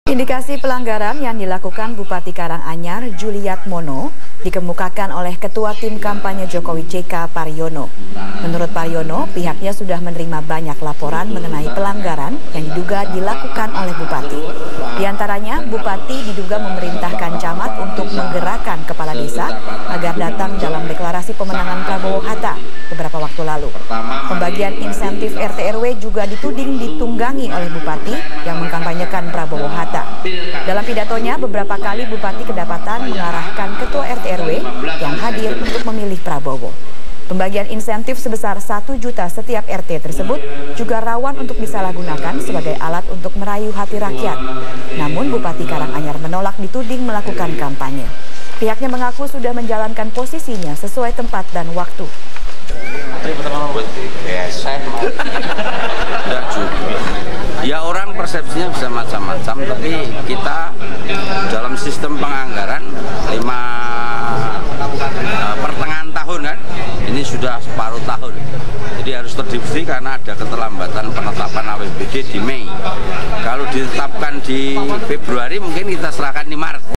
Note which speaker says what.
Speaker 1: Indikasi pelanggaran yang dilakukan Bupati Karanganyar, Juliat Mono, dikemukakan oleh Ketua Tim Kampanye Jokowi JK Paryono. Menurut Paryono, pihaknya sudah menerima banyak laporan mengenai pelanggaran yang diduga dilakukan oleh Bupati. Di antaranya, Bupati diduga memerintahkan camat untuk menggerakkan kepala desa agar datang dalam deklarasi pemenangan Prabowo Hatta beberapa waktu lalu. Pembagian insentif RT/RW juga dituding ditunggangi oleh Bupati yang mengkampanyekan Prabowo Hatta. Dalam pidatonya, beberapa kali Bupati kedapatan mengarahkan Ketua RT/RW yang hadir untuk memilih Prabowo. Pembagian insentif sebesar 1 juta setiap RT tersebut juga rawan untuk disalahgunakan sebagai alat untuk merayu hati rakyat. Namun Bupati Karanganyar menolak dituding melakukan kampanye. Pihaknya mengaku sudah menjalankan posisinya sesuai tempat dan waktu.
Speaker 2: Ya, orang persepsinya bisa macam-macam, tapi kita dalam sistem penganggaran pertengahan tahun kan, ini sudah separuh tahun. Jadi harus terdiskusi karena ada keterlambatan penetapan APBD di Mei. Kalau ditetapkan di Februari mungkin kita serahkan di Maret.